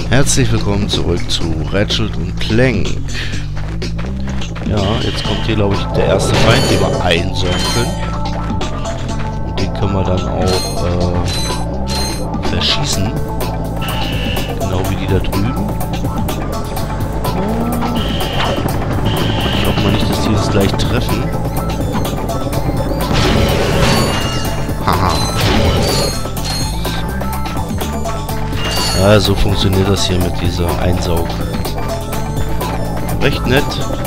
Herzlich willkommen zurück zu Ratchet und Clank. Ja, jetzt kommt hier, glaube ich, der erste Feind, den wir einsaugen können. Und den können wir dann auch verschießen. Genau wie die da drüben. Ich hoffe mal nicht, dass die das gleich treffen. Haha. Ja, so funktioniert das hier mit dieser Einsaug. Recht nett.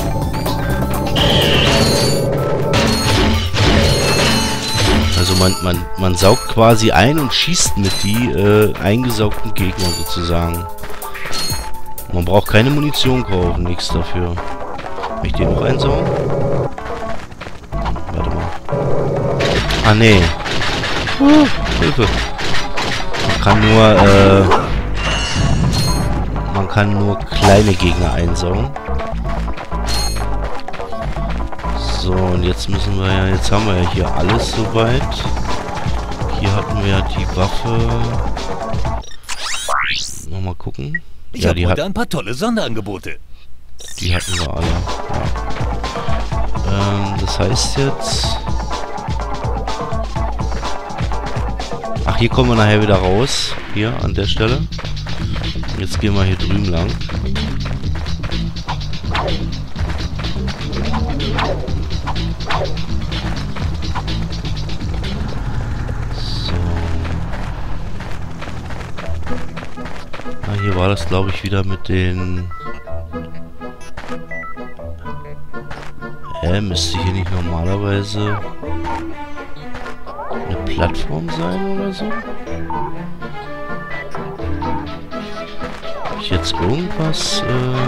Also man saugt quasi ein und schießt mit die eingesaugten Gegner sozusagen. Man braucht keine Munition kaufen, nichts dafür. Kann ich den noch einsaugen? Warte mal. Ah, nee. Hilfe. Man kann nur kleine Gegner einsaugen. So, und jetzt müssen wir ja, jetzt haben wir ja hier alles soweit. Hier hatten wir ja die Waffe. Nochmal gucken. Ich habe heute ein paar tolle Sonderangebote. Die hatten wir alle. Ja. Das heißt jetzt... Ach, hier kommen wir nachher wieder raus. Hier, an der Stelle. Jetzt gehen wir hier drüben lang. So. Ah, hier war das, glaube ich, wieder mit den... müsste hier nicht normalerweise eine Plattform sein oder so? Hab ich jetzt irgendwas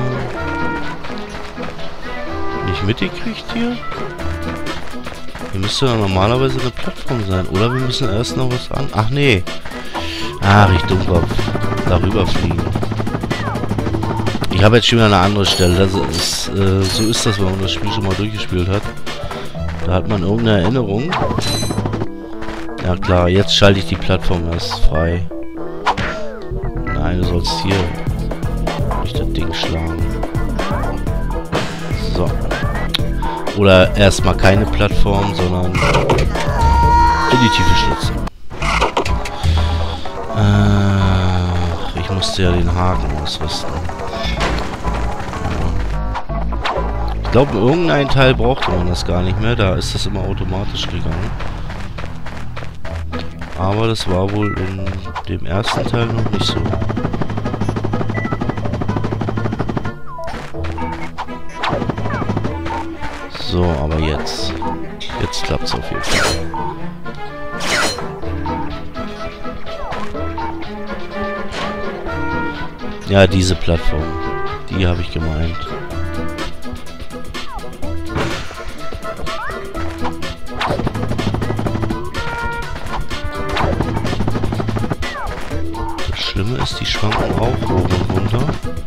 nicht mitgekriegt hier? Hier müsste dann normalerweise eine Plattform sein. Oder wir müssen erst noch was an... Ach nee. Ach, ich Dummkopf. Darüber fliegen. Ich habe jetzt schon wieder eine andere Stelle. Das ist, so ist das, wenn man das Spiel schon mal durchgespielt hat. Da hat man irgendeine Erinnerung. Ja klar, jetzt schalte ich die Plattform erst frei. Nein, du sollst hier nicht das Ding schlagen. So. Oder erstmal keine Plattform, sondern in die Tiefe stürzen. Ich musste ja den Haken ausrüsten. Ich glaube, in irgendeinem Teil brauchte man das gar nicht mehr. Da ist das immer automatisch gegangen. Aber das war wohl in dem ersten Teil noch nicht so. So, aber jetzt. Jetzt klappt es auf jeden Fall. Ja, diese Plattform. Die habe ich gemeint. Das Schlimme ist, die schwanken auch hoch und runter.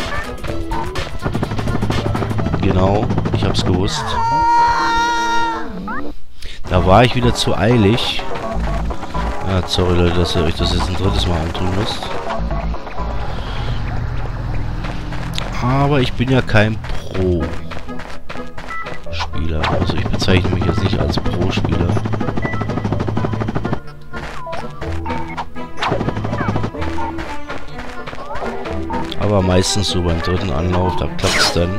Genau, ich hab's gewusst. Da war ich wieder zu eilig. Ja, sorry Leute, dass ihr euch das jetzt ein drittes Mal antun müsst. Aber ich bin ja kein Pro-Spieler. Also ich bezeichne mich jetzt nicht als Pro-Spieler. Aber meistens so beim dritten Anlauf, da klappt es dann.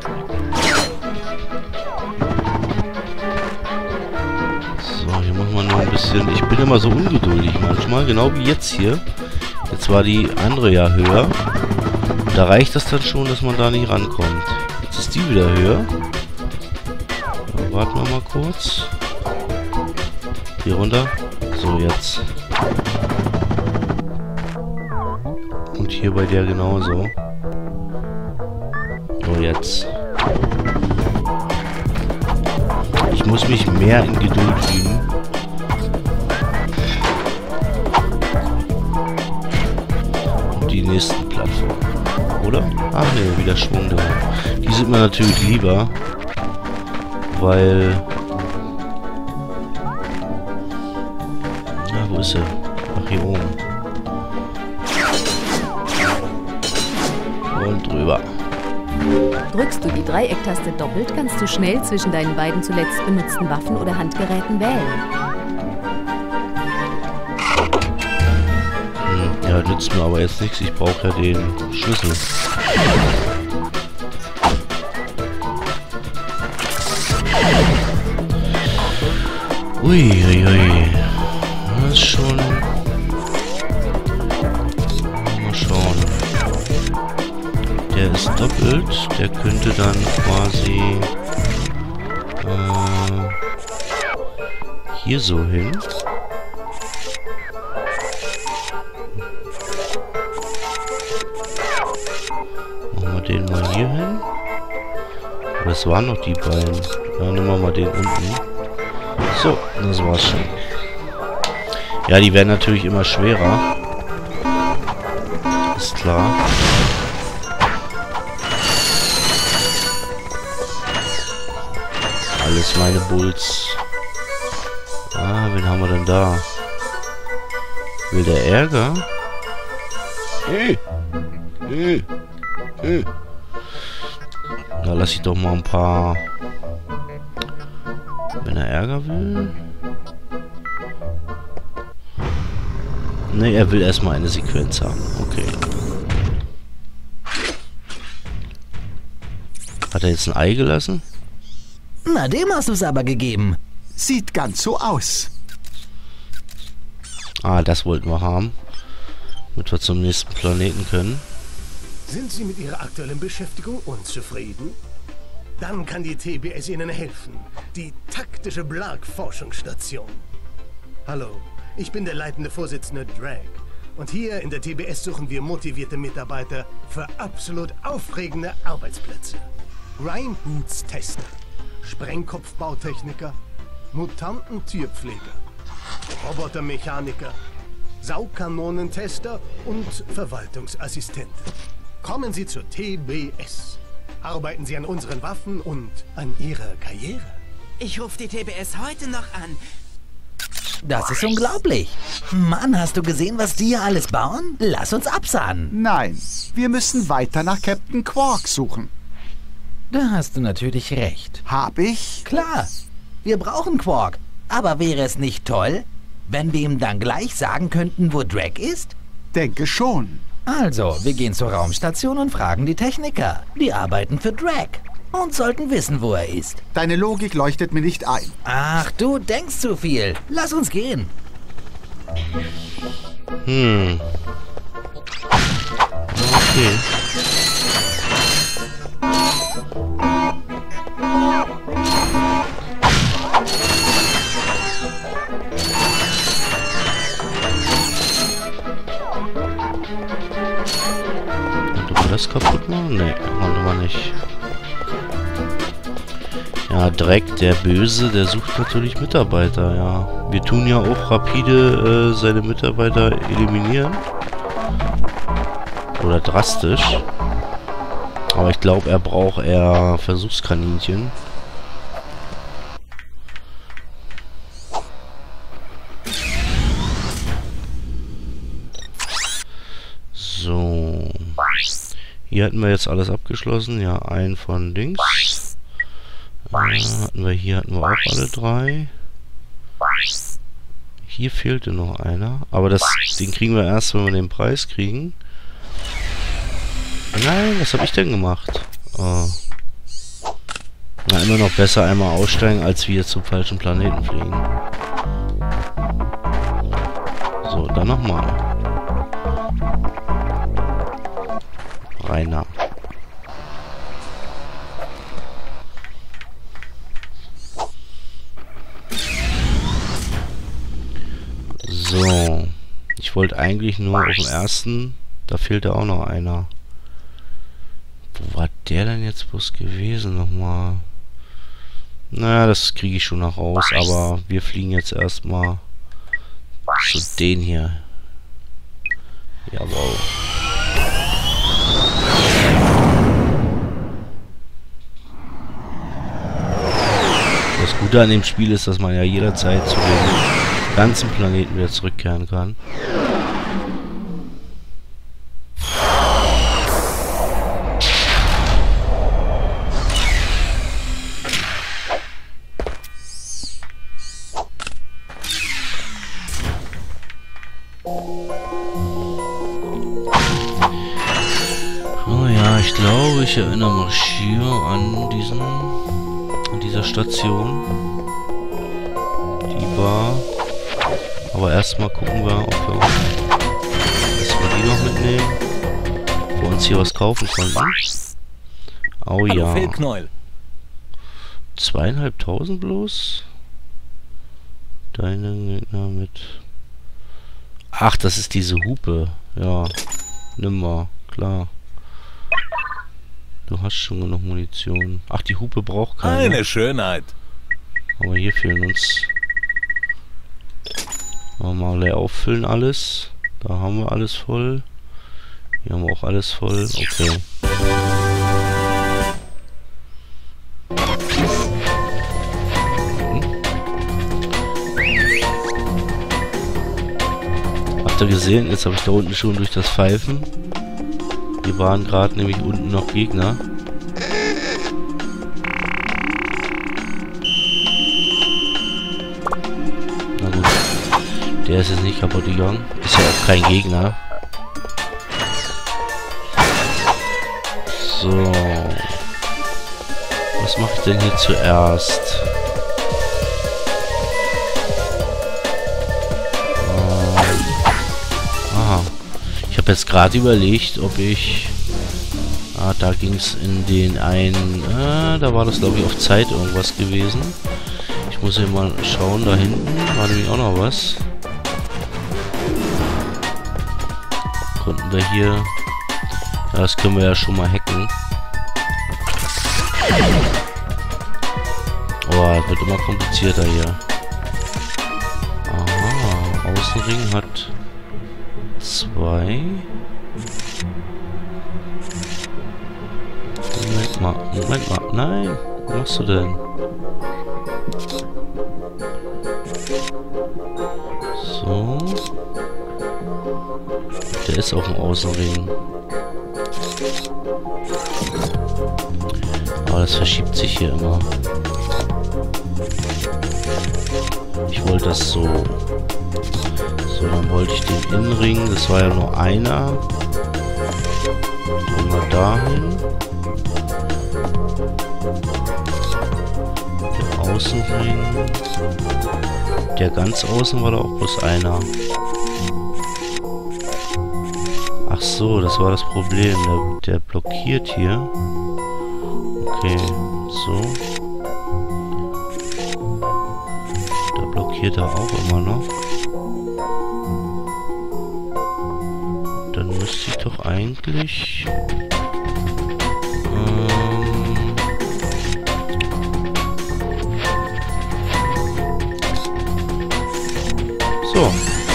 So, hier muss man nur ein bisschen... Ich bin immer so ungeduldig manchmal, genau wie jetzt hier. Jetzt war die andere ja höher. Da reicht das dann schon, dass man da nicht rankommt. Jetzt ist die wieder höher. Dann warten wir mal kurz. Hier runter. So, jetzt. Und hier bei der genauso. So, jetzt. Ich muss mich mehr in Geduld üben. Und die nächsten Plattformen. Oder? Ach ne, wieder Schwung da. Die sind mir natürlich lieber. Weil... Ja, wo ist er? Ach, hier oben. rüber. Drückst du die Dreiecktaste doppelt, kannst du schnell zwischen deinen beiden zuletzt benutzten Waffen oder Handgeräten wählen. Ja, nützt mir aber jetzt nichts. Ich brauche ja den Schlüssel. Uiuiui. Das ist schon... Mal schauen. Der ist doppelt. Der könnte dann quasi... hier so hin. Machen wir den mal hier hin. Das waren noch die beiden. Ja, nehmen wir mal den unten. So, das war's schon. Ja, die werden natürlich immer schwerer. Ist klar. Alles meine Bulls. Ah, wen haben wir denn da? Will der Ärger? Da lasse ich doch mal ein paar... Wenn er Ärger will... Ne, er will erstmal eine Sequenz haben. Okay. Hat er jetzt ein Ei gelassen? Na, dem hast du es aber gegeben. Sieht ganz so aus. Ah, das wollten wir haben. Damit wir zum nächsten Planeten können. Sind Sie mit Ihrer aktuellen Beschäftigung unzufrieden? Dann kann die TBS Ihnen helfen. Die taktische Blarg-Forschungsstation. Hallo, ich bin der leitende Vorsitzende Drag. Und hier in der TBS suchen wir motivierte Mitarbeiter für absolut aufregende Arbeitsplätze. Rhyme Boots Tester, Sprengkopfbautechniker, Mutantentierpfleger, Robotermechaniker, Saukanonentester und Verwaltungsassistenten. Kommen Sie zur TBS. Arbeiten Sie an unseren Waffen und an Ihrer Karriere. Ich rufe die TBS heute noch an. Das ist unglaublich. Mann, hast du gesehen, was die hier alles bauen? Lass uns absahnen. Nein, wir müssen weiter nach Captain Quark suchen. Da hast du natürlich recht. Hab ich? Klar, wir brauchen Quark. Aber wäre es nicht toll, wenn wir ihm dann gleich sagen könnten, wo Drag ist? Denke schon. Also, wir gehen zur Raumstation und fragen die Techniker. Die arbeiten für Drag und sollten wissen, wo er ist. Deine Logik leuchtet mir nicht ein. Ach, du denkst zu viel. Lass uns gehen. Okay. Das kaputt machen? Ne, konnte man nicht. Ja, Dreck, der Böse, der sucht natürlich Mitarbeiter, ja. Wir tun ja auch rapide seine Mitarbeiter eliminieren. Oder drastisch. Aber ich glaube, er braucht eher Versuchskaninchen. So. Hier hatten wir jetzt alles abgeschlossen. Ja, einen von Dings. Hatten wir auch alle drei. Hier fehlte noch einer. Aber den kriegen wir erst, wenn wir den Preis kriegen. Nein, was habe ich denn gemacht? Oh. Na, immer noch besser einmal aussteigen, als wir zum falschen Planeten fliegen. So, dann nochmal. Rainer. So. Ich wollte eigentlich nur auf dem ersten. Da fehlte auch noch einer. Wo war der denn jetzt bloß gewesen nochmal? Naja, das kriege ich schon noch raus. Aber wir fliegen jetzt erstmal zu den hier. Jawohl. Das Gute an dem Spiel ist, dass man ja jederzeit zu dem ganzen Planeten wieder zurückkehren kann. Ja, ich glaube, ich erinnere mich hier an dieser Station. Die war. Aber erstmal gucken wir, ob wir die noch mitnehmen. Ob wir uns hier was kaufen konnten. Oh ja. 2.500 bloß? Deine Gegner mit. Ach, das ist diese Hupe. Ja. Nimm mal. Klar. Du hast schon genug Munition. Ach, die Hupe braucht keine. Eine Schönheit. Aber hier fehlen uns. Mal leer auffüllen alles. Da haben wir alles voll. Hier haben wir auch alles voll. Okay. Habt ihr gesehen? Jetzt habe ich da unten schon durch das Pfeifen. Die waren gerade nämlich unten noch Gegner. Na gut. Der ist jetzt nicht kaputt gegangen. Ist ja auch kein Gegner. So. Was mache ich denn hier zuerst? Aha. Ich habe jetzt gerade überlegt, ob ich... Ah, da ging es in den einen... da war das, glaube ich, auf Zeit irgendwas gewesen. Ich muss hier mal schauen. Da hinten war nämlich auch noch was. Konnten wir hier... Ja, das können wir ja schon mal hacken. Oh, das wird immer komplizierter hier. Aha, Außenring hat 2. Moment mal. Nein, was machst du denn? So. Der ist auf dem Außenring. Aber das verschiebt sich hier immer. Ich wollte das so. So, dann wollte ich den Innenring. Das war ja nur einer. Gehen wir dahin. Der Außenring. Der ganz außen war da auch bloß einer. Ach so, das war das Problem. Der blockiert hier. Okay, so. Da blockiert er auch immer noch. Dann müsste ich doch eigentlich... So.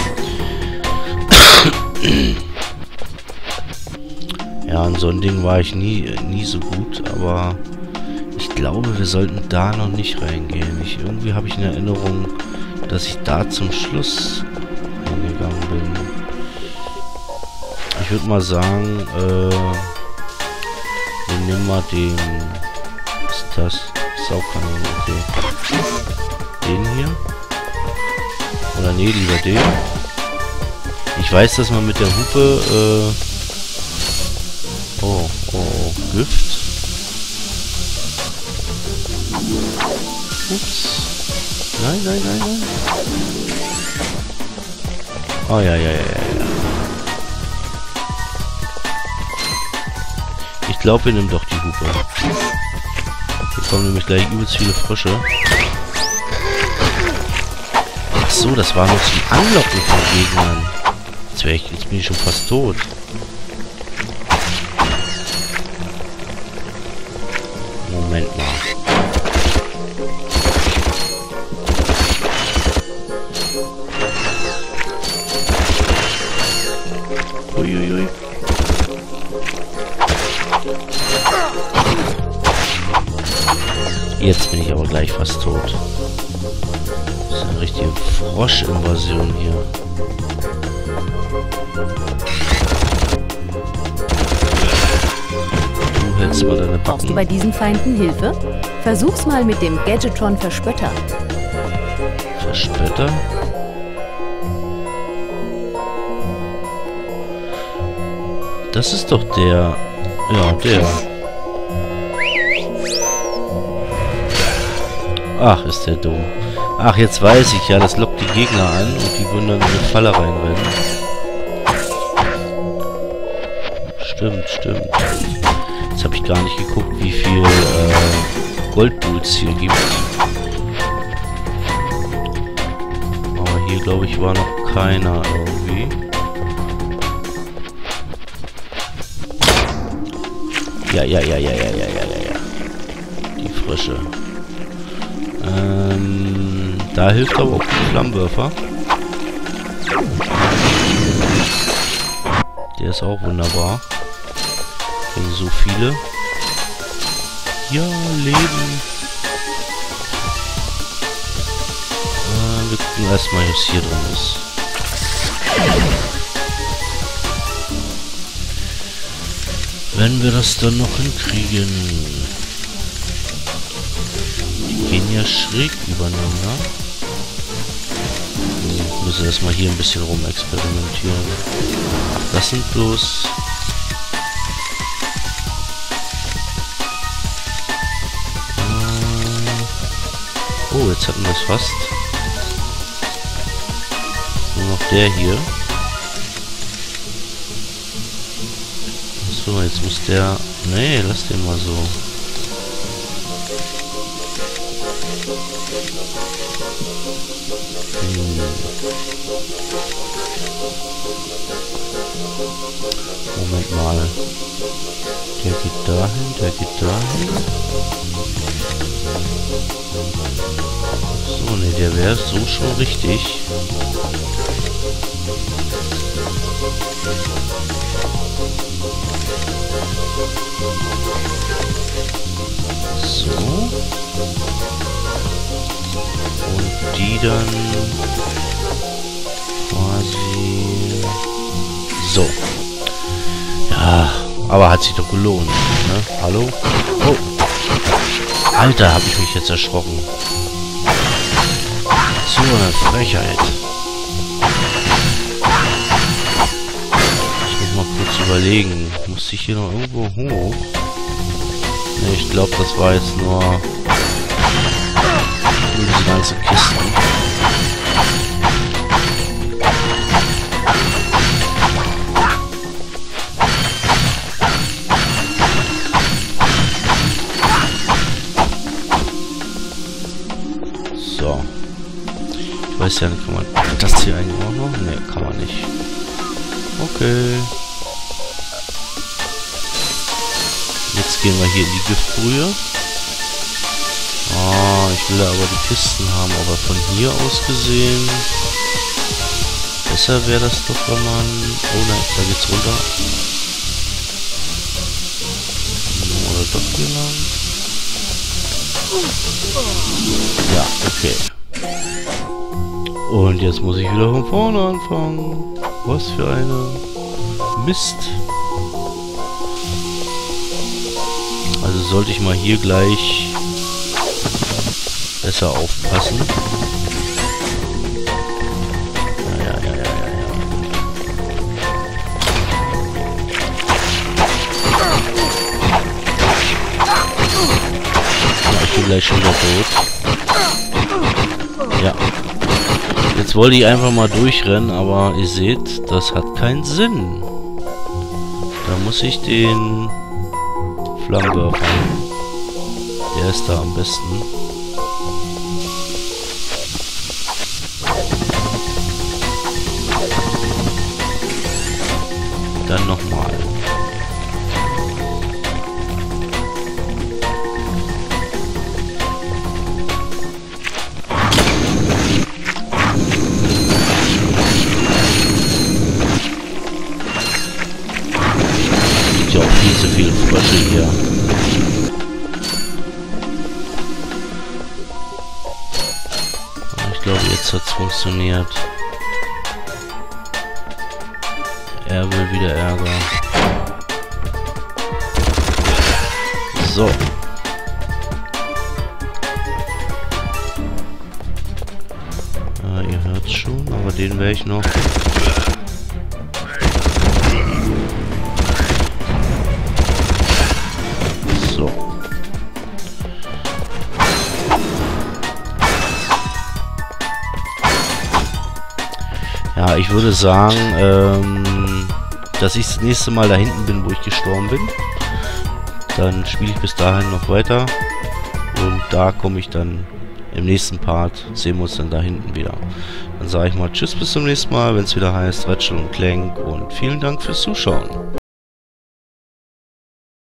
Ja, an so ein Ding war ich nie so gut, aber ich glaube, wir sollten da noch nicht reingehen. Irgendwie habe ich in Erinnerung, dass ich da zum Schluss hingegangen bin. Ich würde mal sagen, wir nehmen mal den... Was ist das? Saugkanone, okay. Den hier? Oder nee, lieber den. Ich weiß, dass man mit der Hupe, Oh, Gift. Ups. Nein. Oh, ja. Ich glaube, wir nehmen doch die Hupe. Hier kommen nämlich gleich übelst viele Frösche. Ach so, das war noch zum Anlocken von Gegnern. Jetzt bin ich schon fast tot. Moment mal. Uiuiui. Jetzt bin ich aber gleich fast tot. Das ist eine richtige Frosch-Invasion hier. Du hältst mal deine Backen. Brauchst du bei diesen Feinden Hilfe? Versuch's mal mit dem Gadgetron Verspötter. Verspötter? Das ist doch der... Ja, der. Ach, ist der dumm. Ach, jetzt weiß ich ja, das lockt die Gegner an und die würden dann in eine Falle reinrennen. Stimmt, stimmt. Jetzt habe ich gar nicht geguckt, wie viel Goldboots hier gibt. Aber hier, glaube ich, war noch keiner irgendwie. Ja. Die Frische. Da hilft aber auch ein Flammenwerfer. Der ist auch wunderbar. Wenn so viele. Ja, Leben. Wir gucken erstmal, was hier drin ist. Wenn wir das dann noch hinkriegen. Die gehen ja schräg übereinander. Wir müssen erstmal hier ein bisschen rumexperimentieren. Das sind bloß... Oh, jetzt hatten wir es fast. Nur noch der hier. So, jetzt muss der... Nee, lass den mal so. Moment mal. Der geht dahin, der geht dahin. So, ne, der wäre so schon richtig. So. Und die dann quasi so. Ja, aber hat sich doch gelohnt, ne? Hallo? Oh. Alter, habe ich mich jetzt erschrocken. So eine Frechheit. Ich muss mal kurz überlegen. Muss ich hier noch irgendwo hoch? Ne, ich glaube, das war jetzt nur diese ganzen Kisten. So. Ich weiß ja nicht, kann man das hier eigentlich auch noch? Ne, kann man nicht. Okay. Jetzt gehen wir hier in die Giftbrühe. Ah, ich will aber die Kisten haben, aber von hier aus gesehen. Besser wäre das doch, wenn man... Oh nein, da geht's runter. Oder doch hier lang? Ja, okay. Und jetzt muss ich wieder von vorne anfangen. Was für eine Mist. Also sollte ich mal hier gleich besser aufpassen. Ja. Ich bin gleich schon wieder tot. Ja. Jetzt wollte ich einfach mal durchrennen, aber ihr seht, das hat keinen Sinn. Da muss ich den Flammenwerfer. Der ist da am besten. Dann nochmal. Ja, viel zu viel Frösche hier. Ich glaube, jetzt hat es funktioniert. Er will wieder Ärger. So. Ja, ihr hört schon, aber den werde ich noch... Ja, ich würde sagen, dass ich das nächste Mal da hinten bin, wo ich gestorben bin. Dann spiele ich bis dahin noch weiter. Und da komme ich dann im nächsten Part. Sehen wir uns dann da hinten wieder. Dann sage ich mal Tschüss bis zum nächsten Mal, wenn es wieder heißt Ratchet & Clank. Und vielen Dank fürs Zuschauen.